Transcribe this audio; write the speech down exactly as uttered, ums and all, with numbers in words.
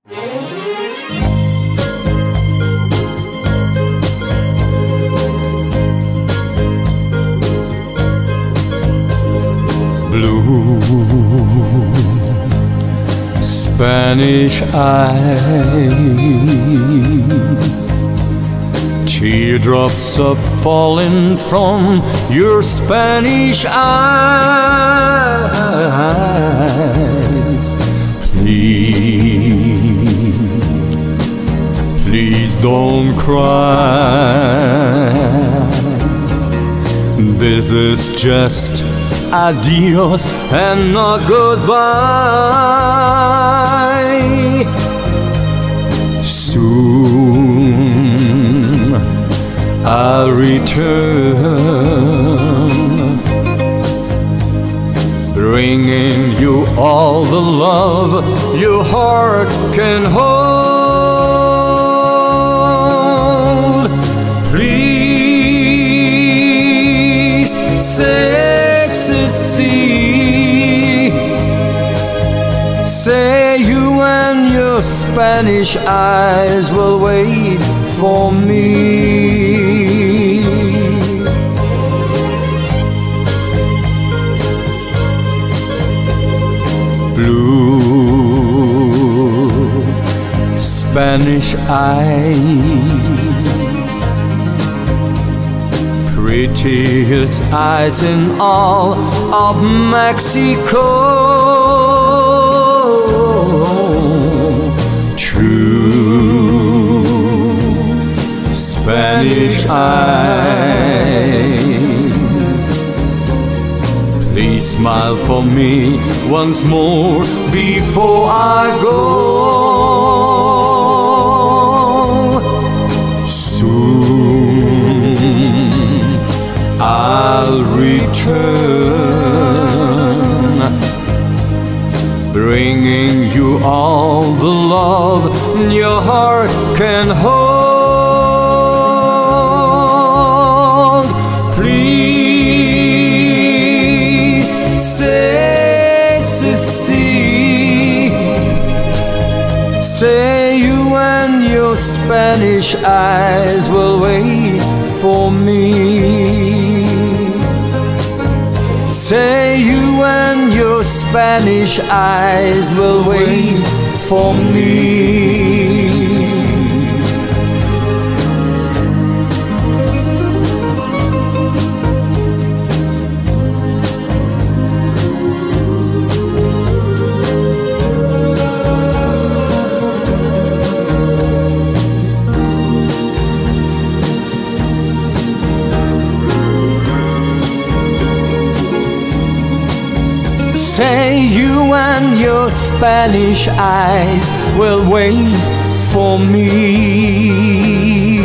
Blue Spanish eyes, teardrops are falling from your Spanish eyes. Please, please don't cry. This is just adios and not goodbye. Soon I'll return, bringing you all the love your heart can hold. Please say, see, say you and your Spanish eyes will wait for me. Blue Spanish eyes, prettiest eyes in all of Mexico. True Spanish eyes, please smile for me once more before I go. Soon I'll return, bringing you all the love your heart can hold. Please say, see, say you and your Spanish eyes will wait for me. Say you and your Spanish eyes will wait for me. Say you and your Spanish eyes will wait for me.